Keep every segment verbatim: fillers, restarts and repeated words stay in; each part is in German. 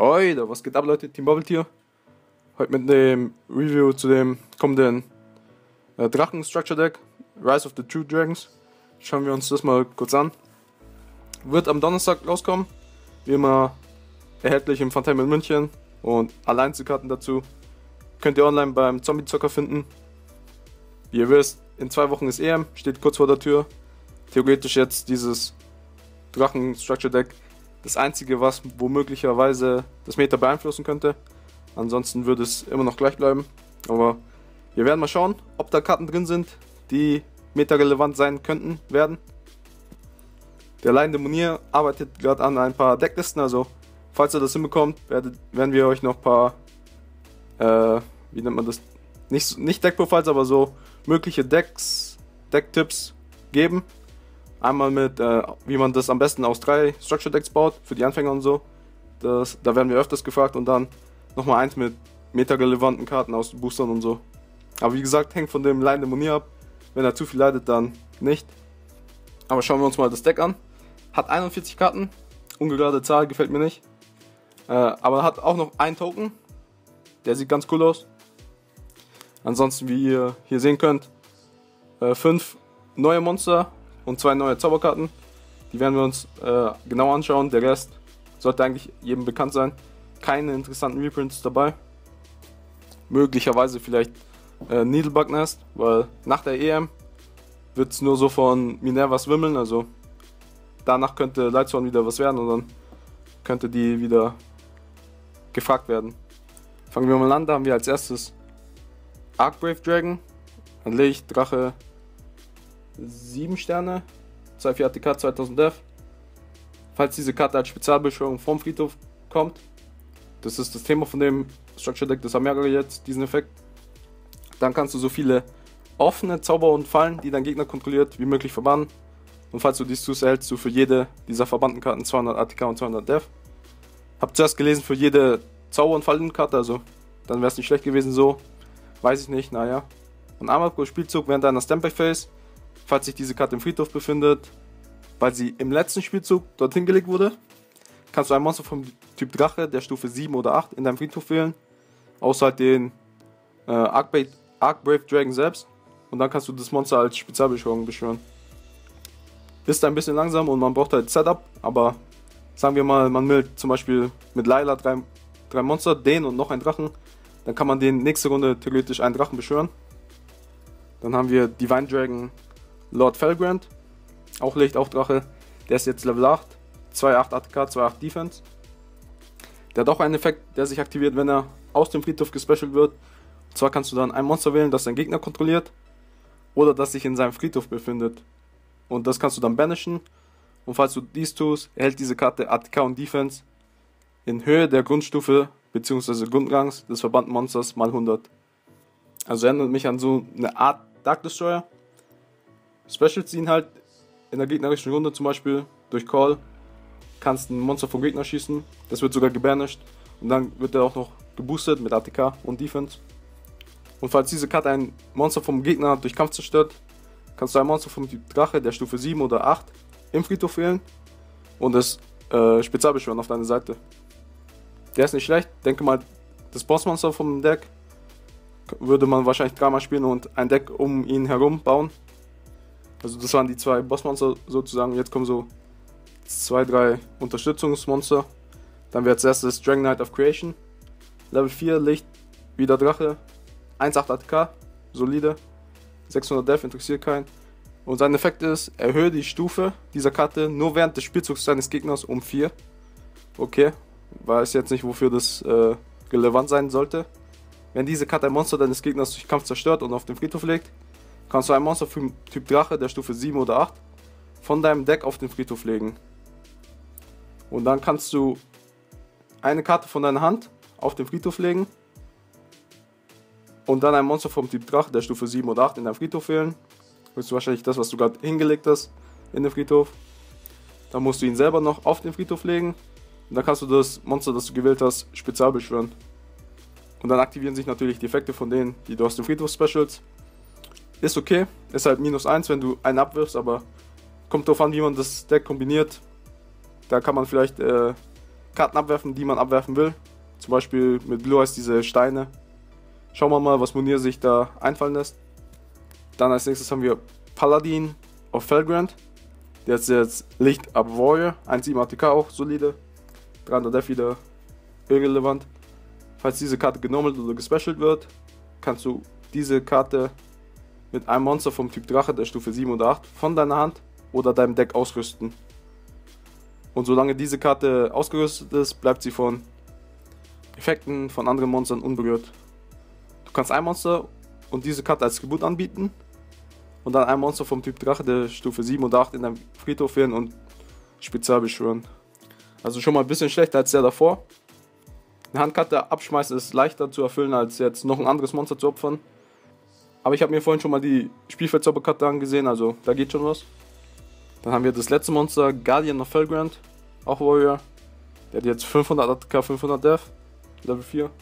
Hoi, da was geht ab, Leute? Team Bubble hier. Heute mit dem Review zu dem kommenden äh, Drachen Structure Deck, Rise of the True Dragons. Schauen wir uns das mal kurz an. Wird am Donnerstag rauskommen. Wie immer erhältlich im Phantom in München. Und alle Einzelkarten dazu könnt ihr online beim Zombie Zocker finden. Wie ihr wisst, in zwei Wochen ist E M, steht kurz vor der Tür. Theoretisch jetzt dieses Drachen Structure Deck das einzige, was womöglicherweise das Meta beeinflussen könnte. Ansonsten würde es immer noch gleich bleiben. Aber wir werden mal schauen, ob da Karten drin sind, die meta-relevant sein könnten, werden. Der Lion Demonier arbeitet gerade an ein paar Decklisten, also falls ihr das hinbekommt, werdet, werden wir euch noch ein paar, äh, wie nennt man das, nicht, nicht Deckprofiles, aber so mögliche Decks, Decktipps geben. Einmal mit, äh, wie man das am besten aus drei Structure Decks baut, für die Anfänger und so. Das, da werden wir öfters gefragt und dann nochmal eins mit meta-relevanten Karten aus den Boostern und so. Aber wie gesagt, hängt von dem Lion Demonier ab. Wenn er zu viel leidet, dann nicht. Aber schauen wir uns mal das Deck an. Hat einundvierzig Karten, ungerade Zahl, gefällt mir nicht. Äh, aber hat auch noch einen Token. Der sieht ganz cool aus. Ansonsten, wie ihr hier sehen könnt, äh, fünf neue Monster und zwei neue Zauberkarten. Die werden wir uns äh, genau anschauen. Der Rest sollte eigentlich jedem bekannt sein. Keine interessanten Reprints dabei. Möglicherweise vielleicht äh, Needlebug Nest, weil nach der E M wird es nur so von Minervas wimmeln. Also danach könnte Lightsworn wieder was werden und dann könnte die wieder gefragt werden. Fangen wir mal an. Da haben wir als erstes Arcbrave Dragon, ein Licht, Drache, sieben Sterne, zwei vier A T K, zweitausend Def. Falls diese Karte als Spezialbeschwörung vom Friedhof kommt, das ist das Thema von dem Structure Deck, das haben mehrere jetzt, diesen Effekt, dann kannst du so viele offene Zauber und Fallen, die dein Gegner kontrolliert, wie möglich verbannen. Und falls du dies tust, erhältst du für jede dieser verbannten Karten zweihundert A T K und zweihundert Def. Hab zuerst gelesen für jede Zauber- und Fallenkarte, also dann wäre es nicht schlecht gewesen so, weiß ich nicht, naja. Und einmal pro Spielzug während deiner Standby Phase, falls sich diese Karte im Friedhof befindet, weil sie im letzten Spielzug dorthin gelegt wurde, kannst du ein Monster vom Typ Drache der Stufe sieben oder acht in deinem Friedhof wählen, außer halt den äh, Arcbrave, Arcbrave Dragon selbst, und dann kannst du das Monster als Spezialbeschwörung beschwören. Ist ein bisschen langsam und man braucht halt Setup, aber sagen wir mal, man will zum Beispiel mit Layla drei, drei Monster, den und noch einen Drachen, dann kann man den nächste Runde theoretisch einen Drachen beschwören. Dann haben wir Divine Dragon Lord Felgrand, auch Licht, auch Drache, der ist jetzt Level acht, zwei acht A T K, zwei acht Defense. Der hat auch einen Effekt, der sich aktiviert, wenn er aus dem Friedhof gespecialt wird. Und zwar kannst du dann ein Monster wählen, das dein Gegner kontrolliert oder das sich in seinem Friedhof befindet. Und das kannst du dann banishen. Und falls du dies tust, erhält diese Karte A T K und Defense in Höhe der Grundstufe bzw. Grundrangs des verbannten Monsters mal hundert. Also erinnert mich an so eine Art Dark Destroyer. Specials ihn halt in der gegnerischen Runde zum Beispiel durch Call. Kannst ein Monster vom Gegner schießen. Das wird sogar gebanished. Und dann wird er auch noch geboostet mit A T K und Defense. Und falls diese Karte ein Monster vom Gegner durch Kampf zerstört, kannst du ein Monster vom Typ Drache der Stufe sieben oder acht im Friedhof wählen und es äh, Spezialbeschwören auf deine Seite. Der ist nicht schlecht. Denke mal, das Bossmonster vom Deck würde man wahrscheinlich dreimal spielen und ein Deck um ihn herum bauen. Also das waren die zwei Bossmonster sozusagen. Jetzt kommen so zwei, drei Unterstützungsmonster. Dann wird als erstes Dragon Knight of Creation. Level vier, Licht, wieder Drache. eins acht A T K, solide. sechshundert Def, interessiert keinen. Und sein Effekt ist, erhöhe die Stufe dieser Karte nur während des Spielzugs deines Gegners um vier. Okay, weiß jetzt nicht, wofür das äh, relevant sein sollte. Wenn diese Karte ein Monster deines Gegners durch Kampf zerstört und auf den Friedhof legt, kannst du ein Monster vom Typ Drache der Stufe sieben oder acht von deinem Deck auf den Friedhof legen. Und dann kannst du eine Karte von deiner Hand auf den Friedhof legen und dann ein Monster vom Typ Drache der Stufe sieben oder acht in deinem Friedhof wählen. Das ist wahrscheinlich das, was du gerade hingelegt hast in den Friedhof. Dann musst du ihn selber noch auf den Friedhof legen und dann kannst du das Monster, das du gewählt hast, spezial beschwören. Und dann aktivieren sich natürlich die Effekte von denen, die du aus dem Friedhof specials. Ist okay, ist halt minus eins, wenn du einen abwirfst, aber kommt darauf an, wie man das Deck kombiniert. Da kann man vielleicht äh, Karten abwerfen, die man abwerfen will. Zum Beispiel mit Blue Eyes diese Steine. Schauen wir mal, was Munir sich da einfallen lässt. Dann als nächstes haben wir Paladin of Felgrand. Der ist jetzt Licht ab Warrior, eins Komma sieben A T K auch, solide. dreihundert Def wieder irrelevant. Falls diese Karte genormalt oder gespecialt wird, kannst du diese Karte mit einem Monster vom Typ Drache der Stufe sieben oder acht von deiner Hand oder deinem Deck ausrüsten. Und solange diese Karte ausgerüstet ist, bleibt sie von Effekten von anderen Monstern unberührt. Du kannst ein Monster und diese Karte als Tribut anbieten und dann ein Monster vom Typ Drache der Stufe sieben oder acht in deinem Friedhof wählen und spezial beschwören. Also schon mal ein bisschen schlechter als der davor. Eine Handkarte abschmeißen ist leichter zu erfüllen, als jetzt noch ein anderes Monster zu opfern. Aber ich habe mir vorhin schon mal die Spielfeldzauberkarte angesehen, also da geht schon was. Dann haben wir das letzte Monster, Guardian of Felgrand, auch Warrior. Der hat jetzt fünfhundert A T K, fünfhundert Def, Level vier.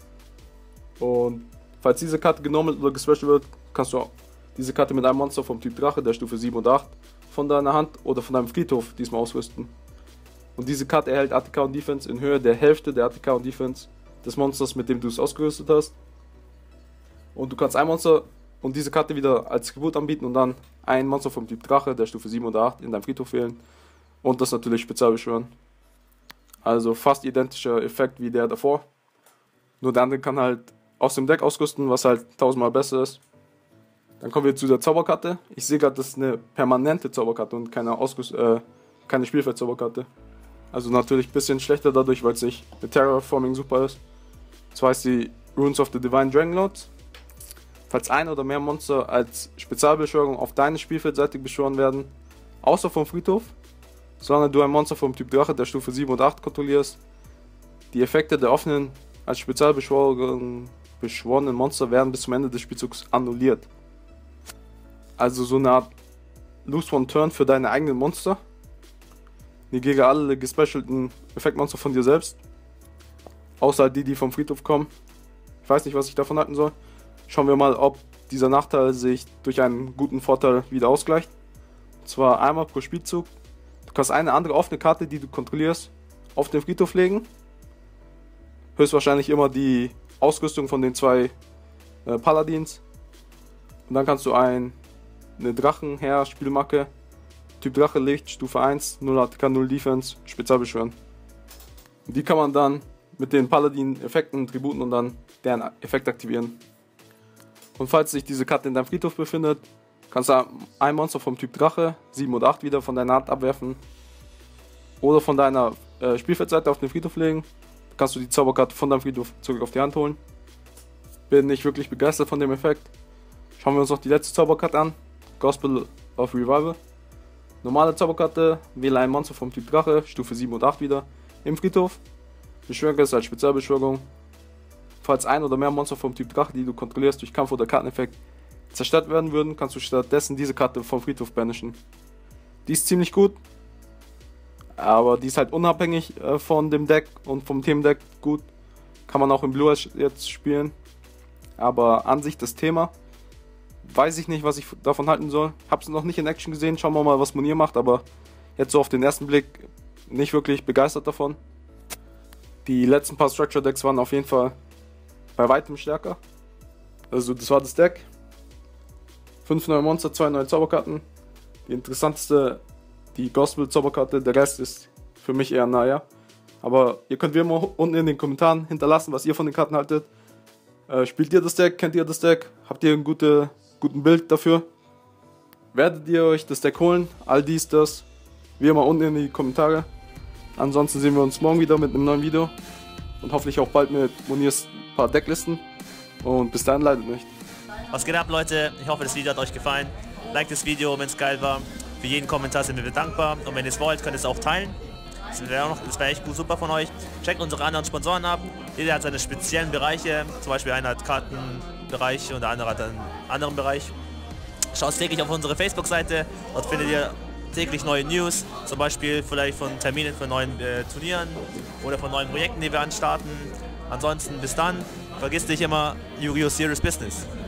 Und falls diese Karte genormalt oder gespecialt wird, kannst du diese Karte mit einem Monster vom Typ Drache der Stufe sieben oder acht von deiner Hand oder von deinem Friedhof diesmal ausrüsten. Und diese Karte erhält A T K und Defense in Höhe der Hälfte der A T K und Defense des Monsters, mit dem du es ausgerüstet hast. Und du kannst ein Monster und diese Karte wieder als Tribut anbieten und dann ein Monster vom Typ Drache der Stufe sieben oder acht in deinem Friedhof wählen und das natürlich spezial beschwören. Also fast identischer Effekt wie der davor. Nur der andere kann halt aus dem Deck ausrüsten, was halt tausendmal besser ist. Dann kommen wir zu der Zauberkarte. Ich sehe gerade, das ist eine permanente Zauberkarte und keine, Ausrüst äh, keine Spielfeldzauberkarte. Also natürlich ein bisschen schlechter dadurch, weil es nicht mit Terraforming super ist. Zwar heißt die Runes of the Divine Dragonlords. Falls ein oder mehr Monster als Spezialbeschwörung auf deine Spielfeldseite beschworen werden, außer vom Friedhof, solange du ein Monster vom Typ Drache der Stufe sieben und acht kontrollierst, die Effekte der offenen als Spezialbeschworenen beschworenen Monster werden bis zum Ende des Spielzugs annulliert. Also so eine Art Lose One Turn für deine eigenen Monster. Negiere alle gespecialten Effektmonster von dir selbst. Außer die, die vom Friedhof kommen. Ich weiß nicht, was ich davon halten soll. Schauen wir mal, ob dieser Nachteil sich durch einen guten Vorteil wieder ausgleicht. Und zwar einmal pro Spielzug. Du kannst eine andere offene Karte, die du kontrollierst, auf den Friedhof legen. Höchstwahrscheinlich immer die Ausrüstung von den zwei äh, Paladins. Und dann kannst du ein, eine Drachenheer-Spielmarke, Typ Drache Licht, Stufe eins, null A T K, null Defense, spezial beschwören. Und die kann man dann mit den Paladin-Effekten, Tributen und dann deren Effekt aktivieren. Und falls sich diese Karte in deinem Friedhof befindet, kannst du ein Monster vom Typ Drache, sieben oder acht wieder von deiner Hand abwerfen oder von deiner äh, Spielfeldseite auf den Friedhof legen. Dann kannst du die Zauberkarte von deinem Friedhof zurück auf die Hand holen. Bin nicht wirklich begeistert von dem Effekt. Schauen wir uns noch die letzte Zauberkarte an, Gospel of Revival. Normale Zauberkarte, wähle ein Monster vom Typ Drache, Stufe sieben und acht wieder, im Friedhof. Beschwöre es als Spezialbeschwörung. Falls ein oder mehr Monster vom Typ Drache, die du kontrollierst, durch Kampf oder Karteneffekt zerstört werden würden, kannst du stattdessen diese Karte vom Friedhof banishen. Die ist ziemlich gut, aber die ist halt unabhängig äh, von dem Deck und vom Themendeck gut. Kann man auch im Blue Eyes jetzt spielen. Aber an sich das Thema, weiß ich nicht, was ich davon halten soll. Hab's noch nicht in Action gesehen, schauen wir mal, was Munir macht, aber jetzt so auf den ersten Blick nicht wirklich begeistert davon. Die letzten paar Structure Decks waren auf jeden Fall bei weitem stärker. Also das war das Deck. fünf neue Monster, zwei neue Zauberkarten. Die interessanteste, die Gospel Zauberkarte, der Rest ist für mich eher naja. Aber ihr könnt wie immer unten in den Kommentaren hinterlassen, was ihr von den Karten haltet. Äh, spielt ihr das Deck? Kennt ihr das Deck? Habt ihr ein gute, guten Bild dafür? Werdet ihr euch das Deck holen? All dies, das. Wie immer unten in die Kommentare. Ansonsten sehen wir uns morgen wieder mit einem neuen Video. Und hoffentlich auch bald mit Munirs paar Decklisten. Und bis dahin, leidet nicht. Was geht ab, Leute? Ich hoffe, das Video hat euch gefallen. Like das Video, wenn es geil war. Für jeden Kommentar sind wir dankbar. Und wenn ihr es wollt, könnt ihr es auch teilen. Das wäre wär echt gut, super von euch. Checkt unsere anderen Sponsoren ab. Jeder hat seine speziellen Bereiche. Zum Beispiel einer hat Kartenbereich und der andere hat einen anderen Bereich. Schaut täglich auf unsere Facebook-Seite. Dort findet ihr täglich neue News. Zum Beispiel vielleicht von Terminen für neuen äh, Turnieren oder von neuen Projekten, die wir anstarten. Ansonsten bis dann. Vergiss nicht immer, Yu-Gi-Oh! Serious Business.